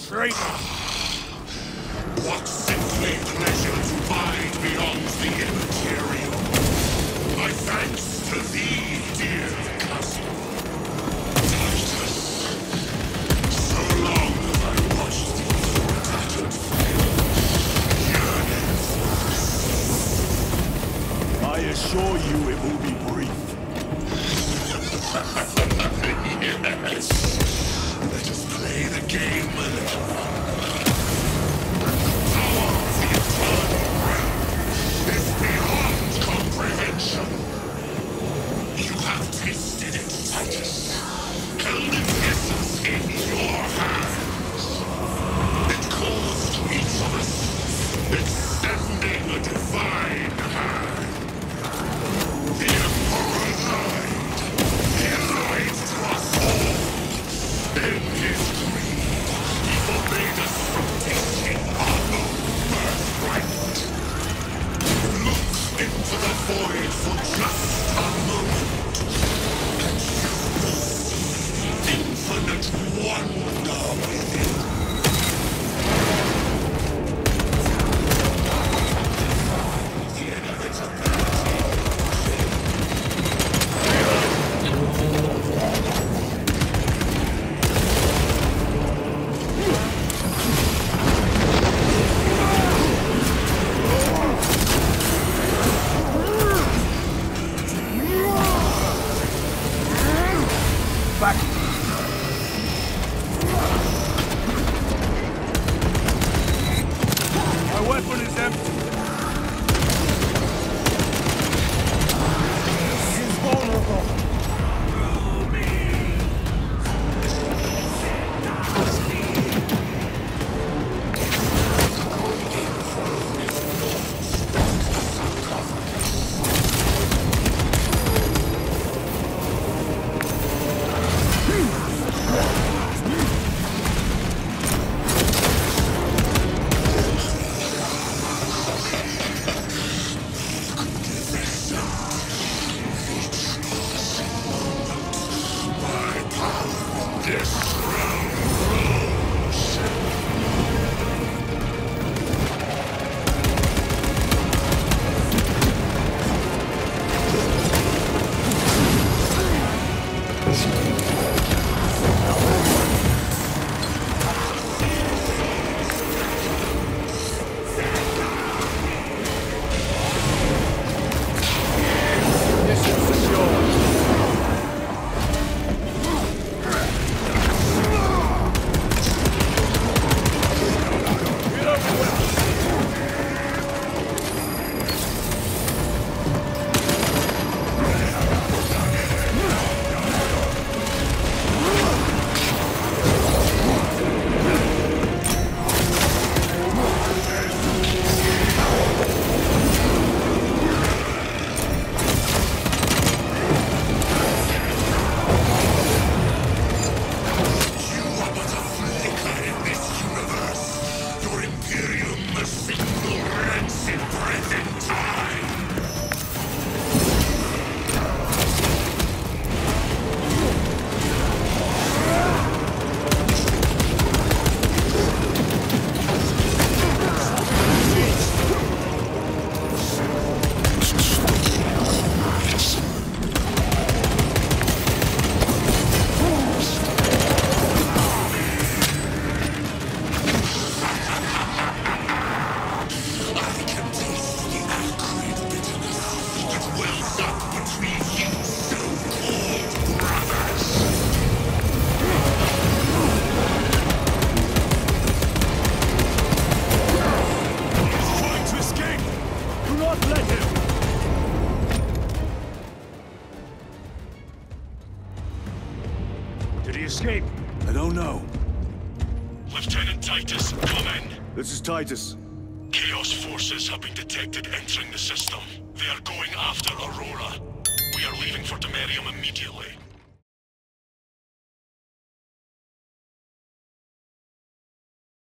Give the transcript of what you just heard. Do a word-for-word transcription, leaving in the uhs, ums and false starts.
traitor! What simply pleasures bide beyond the immaterial? My thanks to thee, dear cousin. Titus, so long have I watched thee for tattered frame, yearning for us. I assure you it will be brief. Yes. Let us play the game a little. Power of the eternal realm is beyond comprehension. You have tasted it, Titus. Held its essence in your hands. It calls to each of us, extending a divine hand. The Imurah lied. He lied to us all. In his greed, he forbade us from tasting our own birthright. Look into the void for just a moment, and you will see infinite wonder within. The inevitability Back! My weapon is empty. He's vulnerable. Escape? I don't know. Lieutenant Titus, come in. This is Titus. Chaos forces have been detected entering the system. They are going after Aurora. We are leaving for Demerium immediately.